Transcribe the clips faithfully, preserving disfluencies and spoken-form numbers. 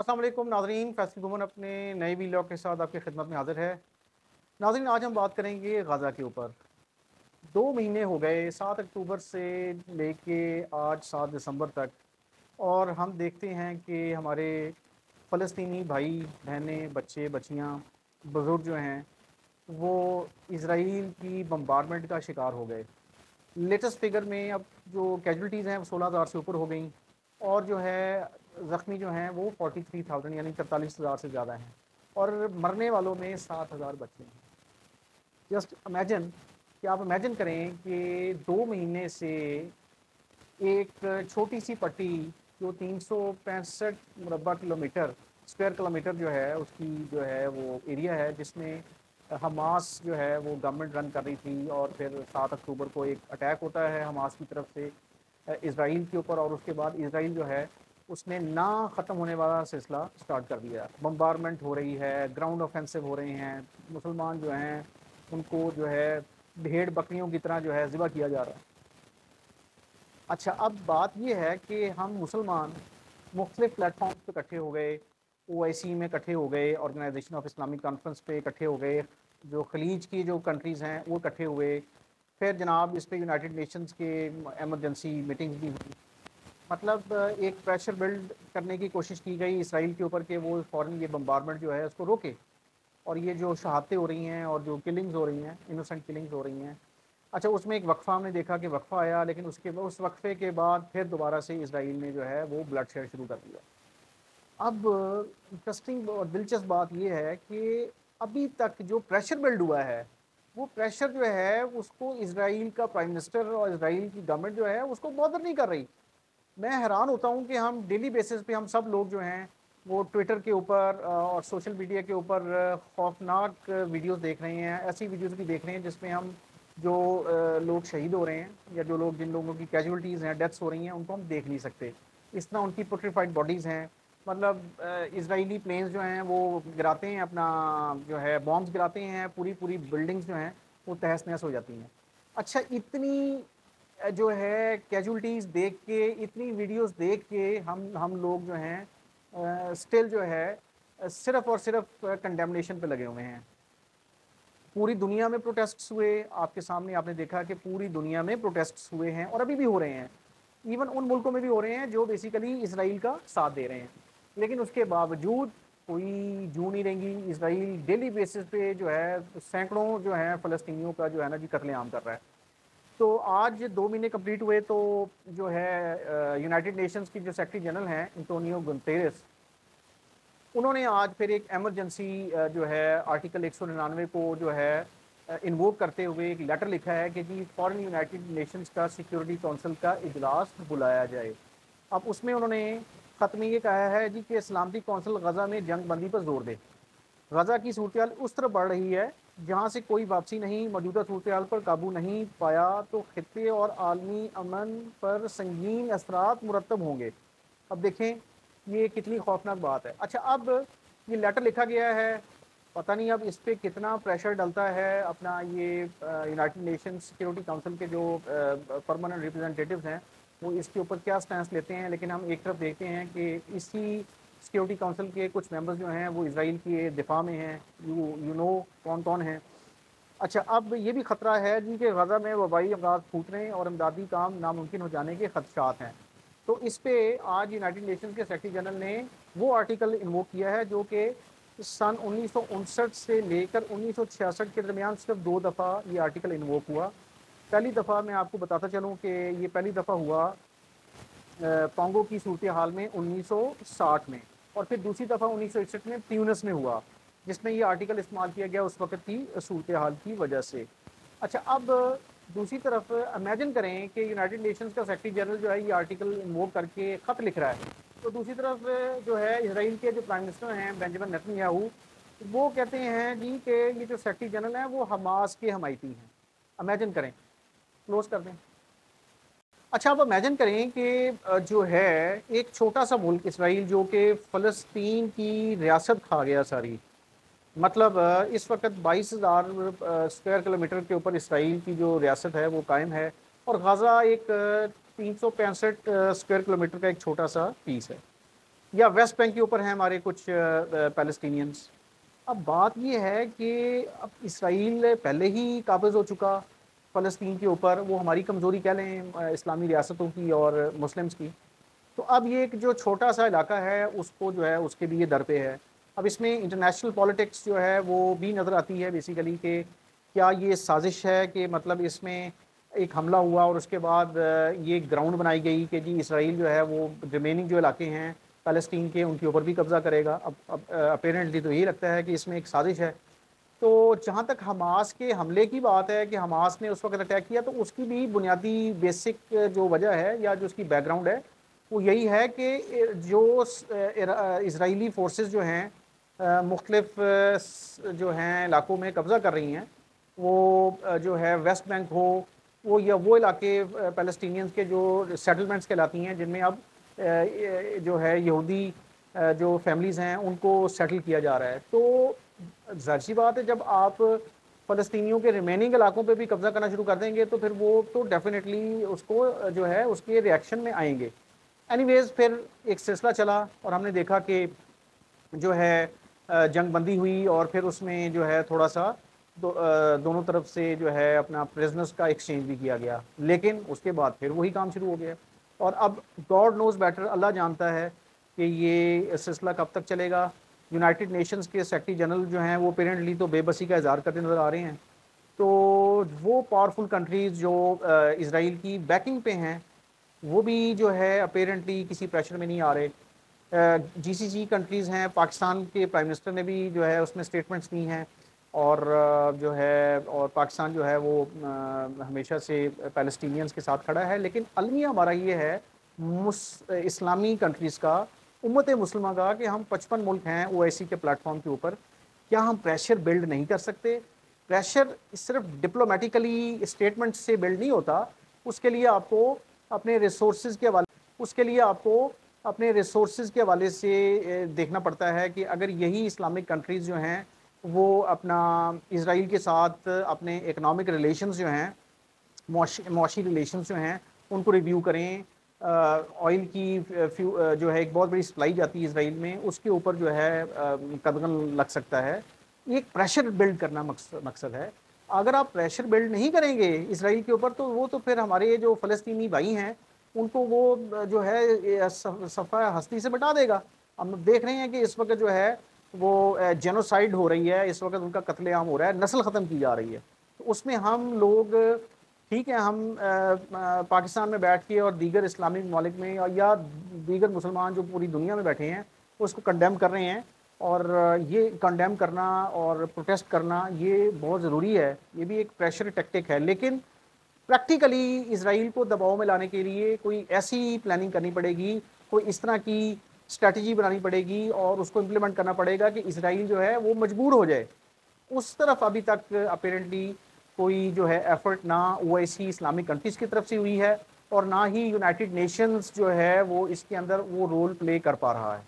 अस्सलाम वालेकुम नाज़रीन, फैसल गुमन अपने नए वीलॉग के साथ आपकी खिदमत में हाजिर है। नाज़रीन, आज हम बात करेंगे गाज़ा के ऊपर। दो महीने हो गए सात अक्टूबर से लेके आज सात दिसंबर तक, और हम देखते हैं कि हमारे फ़लस्तीनी भाई बहनें, बच्चे बच्चियाँ, बुज़ुर्ग जो हैं वो इसराइल की बम्बारमेंट का शिकार हो गए। लेटेस्ट फिगर में अब जो कैजुअल्टीज़ हैं वो सोलह हज़ार से ऊपर हो गई, और जो है ज़ख्मी जो हैं वो फोर्टी थ्री थाउजेंड यानी तैंतालीस हज़ार से ज़्यादा हैं, और मरने वालों में सात हज़ार बच्चे हैं। जस्ट इमेजिन कि आप इमेजिन करें कि दो महीने से एक छोटी सी पट्टी जो तीन सौ पैंसठ मुरबा किलोमीटर स्क्वायर किलोमीटर जो है उसकी जो है वो एरिया है, जिसमें हमास जो है वो गवर्नमेंट रन कर रही थी, और फिर सात अक्टूबर को एक अटैक होता है हमास की तरफ से इसराइल के ऊपर, और उसके बाद इसराइल जो है उसने ना ख़त्म होने वाला सिलसिला स्टार्ट कर दिया। बम्बारमेंट हो रही है, ग्राउंड ऑफेंसिव हो रहे हैं, मुसलमान जो हैं उनको जो है भेड़ बकरियों की तरह जो है ज़िबा किया जा रहा है। अच्छा, अब बात यह है कि हम मुसलमान मुख्तलिफ प्लेटफॉर्म्स पे इकट्ठे हो गए, ओ आई सी में इकट्ठे हो गए, ऑर्गेनाइजेशन ऑफ इस्लामिक कॉन्फ्रेंस पे इकट्ठे हो गए, जो खलीज की जो कंट्रीज़ हैं वो इकट्ठे हुए, फिर जनाब इस पे यूनाइटेड नेशंस के एमरजेंसी मीटिंग्स भी हुई। मतलब एक प्रेशर बिल्ड करने की कोशिश की गई इसराइल के ऊपर कि वो फ़ौरन ये बम्बारमेंट जो है उसको रोके, और ये जो शहादतें हो रही हैं और जो किलिंग्स हो रही हैं, इनोसेंट किलिंग्स हो रही हैं। अच्छा, उसमें एक वक्फ़ा हमने देखा कि वक्फ़ा आया, लेकिन उसके उस वक्फ़े के बाद फिर दोबारा से इसराइल ने जो है वो ब्लड शेड शुरू कर दिया। अब इंटरेस्टिंग और दिलचस्प बात ये है कि अभी तक जो प्रेशर बिल्ड हुआ है, वो प्रेशर जो है उसको इसराइल का प्राइम मिनिस्टर और इसराइल की गवर्नमेंट जो है उसको बॉदर नहीं कर रही। मैं हैरान होता हूँ कि हम डेली बेसिस पे हम सब लोग जो हैं वो ट्विटर के ऊपर और सोशल मीडिया के ऊपर खौफनाक वीडियोस देख रहे हैं, ऐसी वीडियोस भी देख रहे हैं जिसमें हम जो लोग शहीद हो रहे हैं या जो लोग जिन लोगों की कैजुअल्टीज़ हैं, डेथ्स हो रही हैं, उनको हम देख नहीं सकते। इस तरह उनकी पुट्रीफाइड बॉडीज़ हैं। मतलब इसराइली प्लेन्स जो हैं वो गिराते हैं, अपना जो है बॉम्ब्स गिराते हैं, पूरी पूरी बिल्डिंग्स जो हैं वो तहस नहस हो जाती हैं। अच्छा, इतनी जो है कैजुअल्टीज़ देख के, इतनी वीडियोस देख के हम हम लोग जो हैं स्टिल जो है सिर्फ़ और सिर्फ कंडेमनेशन पे लगे हुए हैं। पूरी दुनिया में प्रोटेस्ट्स हुए, आपके सामने आपने देखा कि पूरी दुनिया में प्रोटेस्ट्स हुए हैं और अभी भी हो रहे हैं। इवन उन मुल्कों में भी हो रहे हैं जो बेसिकली इसराइल का साथ दे रहे हैं, लेकिन उसके बावजूद कोई जू नहीं रहेंगी। इसराइल डेली बेसिस पे जो है सैकड़ों जो है फ़लस्तीनियों का जो है ना जी कत्लेआम कर रहा है। तो आज दो महीने कंप्लीट हुए तो जो है यूनाइटेड नेशंस की जो सेक्रेटरी जनरल हैं एंटोनियो गुतेरेस, उन्होंने आज फिर एक एमरजेंसी जो है आर्टिकल एक सौ निन्यानवे को जो है इन्वोक करते हुए एक लेटर लिखा है कि जी फ़ौरन यूनाइटेड नेशंस का सिक्योरिटी काउंसिल का इजलास बुलाया जाए। अब उसमें उन्होंने ख़त में ये कहा है जी कि सलामती कौंसिल गज़ा में जंग बंदी पर जोर दे। गज़ा की सूरत उस तरफ बढ़ रही है जहाँ से कोई वापसी नहीं, मौजूदा सूरत पर काबू नहीं पाया तो खित्ते और आलमी अमन पर संगीन असरात मुरतब होंगे। अब देखें ये कितनी खौफनाक बात है। अच्छा, अब ये लेटर लिखा गया है, पता नहीं अब इस पर कितना प्रेशर डलता है। अपना ये यूनाइटेड नेशन सिक्योरिटी काउंसिल के जो परमानेंट रिप्रेजेंटेटिव्स हैं वो इसके ऊपर क्या स्टैंस लेते हैं, लेकिन हम एक तरफ देखते हैं कि इसी सिक्योरिटी काउंसिल के कुछ मेंबर्स जो हैं वो इसराइल के दिफा में हैं। यू यू नो कौन कौन है। अच्छा, अब ये भी ख़तरा है जी कि गज़ा में वबाई अमराज फूटने और इमदादी काम नामुमकिन हो जाने के खदशात हैं। तो इस पे आज यूनाइटेड नेशंस के सेक्रेटरी जनरल ने वो आर्टिकल इन्वोक किया है जो कि सन उन्नीस सौ उनसठ से लेकर उन्नीस सौ छियासठ के दरमियान सिर्फ दो दफ़ा ये आर्टिकल इन्वोक हुआ। पहली दफ़ा मैं आपको बताता चलूँ कि ये पहली दफ़ा हुआ कॉन्गो की सूरत हाल में उन्नीस सौ साठ में, और फिर दूसरी दफ़ा उन्नीस सौ इकसठ में ट्यूनिस में हुआ, जिसमें ये आर्टिकल इस्तेमाल किया गया उस वक्त की सूरत हाल की वजह से। अच्छा, अब दूसरी तरफ इमेजिन करें कि यूनाइटेड नेशंस का सेक्रेटरी जनरल जो है ये आर्टिकल इन्वोक करके ख़त लिख रहा है, तो दूसरी तरफ जो है इसराइल के जो प्राइम मिनिस्टर हैं बेंजामिन नेतन्याहू, वो कहते हैं जी कि ये जो सेक्रेटरी जनरल हैं वो हमास के हमायती हैं। इमेजिन करें, क्लोज कर दें। अच्छा, आप इमेजिन करें कि जो है एक छोटा सा मुल्क इसराइल जो कि फ़लस्तीन की रियासत खा गया सारी। मतलब इस वक्त बाईस हज़ार स्क्वायर किलोमीटर के ऊपर इसराइल की जो रियासत है वो कायम है, और गाज़ा एक तीन सौ पैंसठ स्क्वायर किलोमीटर का एक छोटा सा पीस है। या वेस्ट बैंक के ऊपर हैं हमारे कुछ पैलेस्टीनियंस। अब बात ये है कि अब इसराइल पहले ही काबिज़ हो चुका फ़लस्तीन के ऊपर, वो हमारी कमज़ोरी कह लें इस्लामी रियासतों की और मुस्लिम्स की। तो अब ये एक जो छोटा सा इलाका है उसको जो है उसके लिए दर पे है। अब इसमें इंटरनेशनल पॉलिटिक्स जो है वो भी नज़र आती है बेसिकली कि क्या ये साजिश है कि मतलब इसमें एक हमला हुआ और उसके बाद ये ग्राउंड बनाई गई कि जी इसराइल जो है वो रिमेनिंग जो इलाके हैं फ़लस्तीन के उनके ऊपर भी कब्ज़ा करेगा। अब अब अपेरेंटली तो यही लगता है कि इसमें एक साजिश है। तो जहाँ तक हमास के हमले की बात है कि हमास ने उस वक़्त अटैक किया, तो उसकी भी बुनियादी बेसिक जो वजह है या जो उसकी बैकग्राउंड है वो यही है कि जो इजरायली फोर्सेस जो हैं मुख्तलिफ जो हैं इलाकों में कब्ज़ा कर रही हैं, वो जो है वेस्ट बैंक हो वो या वो इलाके पैलेस्टीनियंस के जो सेटलमेंट्स कहलाती हैं जिनमें अब जो है यहूदी जो फैमिलीज़ हैं उनको सेटल किया जा रहा है। तो ज़ाहिर सी बात है जब आप फ़लस्तीनियों के रिमेनिंग इलाकों पे भी कब्ज़ा करना शुरू कर देंगे तो फिर वो तो डेफिनेटली उसको जो है उसके रिएक्शन में आएंगे। एनीवेज़ फिर एक सिलसिला चला और हमने देखा कि जो है जंग बंदी हुई और फिर उसमें जो है थोड़ा सा दो, दोनों तरफ से जो है अपना प्रिजनर्स का एक्सचेंज भी किया गया, लेकिन उसके बाद फिर वही काम शुरू हो गया। और अब गॉड नोज़ बेटर, अल्लाह जानता है कि ये सिलसिला कब तक चलेगा। यूनाइटेड नेशंस के सेक्रेटरी जनरल जो हैं वो अपेरेंटली तो बेबसी का इज़हार करते नज़र आ रहे हैं। तो वो पावरफुल कंट्रीज़ जो इसराइल की बैकिंग पे हैं वो भी जो है अपेरेंटली किसी प्रेशर में नहीं आ रहे। जीसीसी कंट्रीज़ हैं, पाकिस्तान के प्राइम मिनिस्टर ने भी जो है उसमें स्टेटमेंट्स दी हैं और जो है और पाकिस्तान जो है वो हमेशा से पैलेस्टीनियंस के साथ खड़ा है। लेकिन अलमिया हमारा ये है इस्लामी कंट्रीज़ का, उम्मत मुस्लिमा का, कि हम पचपन मुल्क हैं ओआईसी के प्लेटफॉर्म के ऊपर, क्या हम प्रेशर बिल्ड नहीं कर सकते? प्रेशर सिर्फ डिप्लोमेटिकली स्टेटमेंट से बिल्ड नहीं होता, उसके लिए आपको अपने रिसोर्सेज के हवाले उसके लिए आपको अपने रिसोर्सेज के हवाले से देखना पड़ता है कि अगर यही इस्लामिक कंट्रीज़ जो हैं वो अपना इसराइल के साथ अपने इकनॉमिक रिलेशंस जो हैं, मुआशी रिलेशंस जो हैं उनको रिव्यू करें। ऑयल की जो है एक बहुत बड़ी सप्लाई जाती है इसराइल में, उसके ऊपर जो है कदगन लग सकता है। एक प्रेशर बिल्ड करना मकसद मकसद है। अगर आप प्रेशर बिल्ड नहीं करेंगे इसराइल के ऊपर तो वो तो फिर हमारे जो फ़लस्तीनी भाई हैं उनको वो जो है सफ़ा हस्ती से मिटा देगा। हम देख रहे हैं कि इस वक्त जो है वो जेनोसाइड हो रही है, इस वक्त उनका कत्लेआम हो रहा है, नस्ल ख़त्म की जा रही है। तो उसमें हम लोग ठीक है, हम पाकिस्तान में बैठ के और दीगर इस्लामिक ममालिक में या दीगर मुसलमान जो पूरी दुनिया में बैठे हैं उसको कंडेम कर रहे हैं, और ये कंडेम करना और प्रोटेस्ट करना ये बहुत ज़रूरी है, ये भी एक प्रेशर टैक्टिक है। लेकिन प्रैक्टिकली इसराइल को दबाव में लाने के लिए कोई ऐसी प्लानिंग करनी पड़ेगी, कोई इस तरह की स्ट्रैटेजी बनानी पड़ेगी और उसको इम्प्लीमेंट करना पड़ेगा कि इसराइल जो है वो मजबूर हो जाए। उस तरफ अभी तक अपेरेंटली कोई जो है एफर्ट ना ओआईसी इस्लामिक कंट्रीज़ की तरफ से हुई है और ना ही यूनाइटेड नेशंस जो है वो इसके अंदर वो रोल प्ले कर पा रहा है।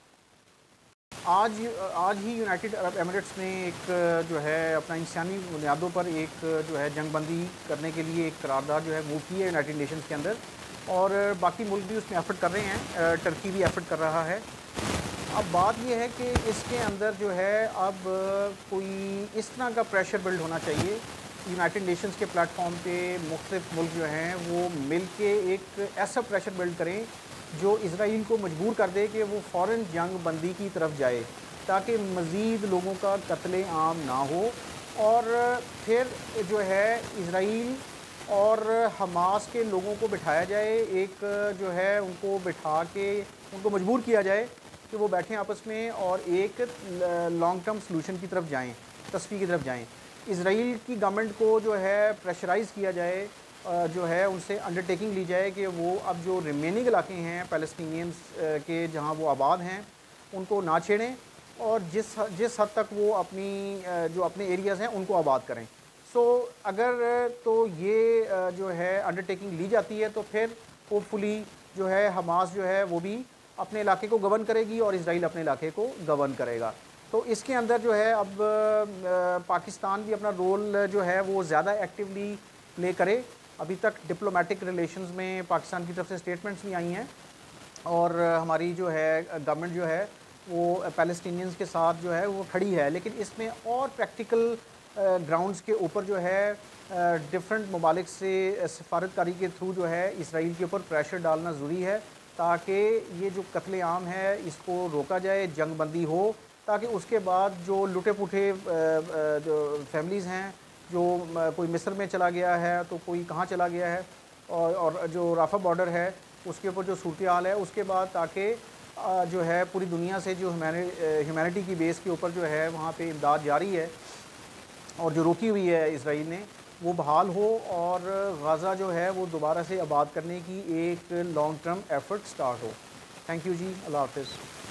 आज आज ही यूनाइटेड अरब एमिरेट्स ने एक जो है अपना इंसानी बुनियादों पर एक जो है जंग बंदी करने के लिए एक करारदाद जो है मूव की है यूनाइटेड नेशंस के अंदर, और बाकी मुल्क भी उसमें एफर्ट कर रहे हैं, टर्की भी एफर्ट कर रहा है। अब बात यह है कि इसके अंदर जो है अब कोई इस तरह का प्रेशर बिल्ड होना चाहिए यूनाइटेड नेशंस के प्लेटफॉर्म पे मुख्तलिफ मुल्क जो हैं वो मिल के एक ऐसा प्रेशर बिल्ड करें जो इसराइल को मजबूर कर दे कि वो फ़ौरन जंग बंदी की तरफ जाए, ताकि मज़ीद लोगों का कत्ले आम ना हो। और फिर जो है इसराइल और हमास के लोगों को बिठाया जाए, एक जो है उनको बिठा के उनको मजबूर किया जाए कि वो बैठें आपस में और एक लॉन्ग टर्म सलूशन की तरफ जाएँ, तस्फी की तरफ जाएँ। इसराइल की गवर्नमेंट को जो है प्रेशराइज़ किया जाए, जो है उनसे अंडरटेकिंग ली जाए कि वो अब जो रिमेनिंग इलाके हैं पैलेस्टीनियंस के जहां वो आबाद हैं उनको ना छेड़ें और जिस जिस हद तक वो अपनी जो अपने एरियाज़ हैं उनको आबाद करें। सो अगर तो ये जो है अंडरटेकिंग ली जाती है तो फिर होपफुली जो है हमास जो है वो भी अपने इलाके को गवर्न करेगी और इसराइल अपने इलाके को गवर्न करेगा। तो इसके अंदर जो है अब पाकिस्तान भी अपना रोल जो है वो ज़्यादा एक्टिवली प्ले करे। अभी तक डिप्लोमेटिक रिलेशंस में पाकिस्तान की तरफ से स्टेटमेंट्स भी आई हैं और हमारी जो है गवर्नमेंट जो है वो पैलेस्टीनियंस के साथ जो है वो खड़ी है, लेकिन इसमें और प्रैक्टिकल ग्राउंड्स के ऊपर जो है डिफरेंट ममालिक से सफारतकारी के थ्रू जो है इसराइल के ऊपर प्रेशर डालना ज़रूरी है, ताकि ये जो कत्ले आम है इसको रोका जाए, जंग बंदी हो, ताकि उसके बाद जो लुटे पुटे जो फैमिलीज़ हैं, जो कोई मिस्र में चला गया है तो कोई कहाँ चला गया है, और, और जो राफा बॉर्डर है उसके ऊपर जो सूरत हाल है उसके बाद, ताकि जो है पूरी दुनिया से जो ह्यूमैनिटी की बेस के ऊपर जो है वहाँ पे इमदाद जारी है और जो रोकी हुई है इसराइल ने वो बहाल हो, और गाज़ा जो है वो दोबारा से आबाद करने की एक लॉन्ग टर्म एफर्ट स्टार्ट हो। थैंक यू जी, अल्लाह हाफ़िज़।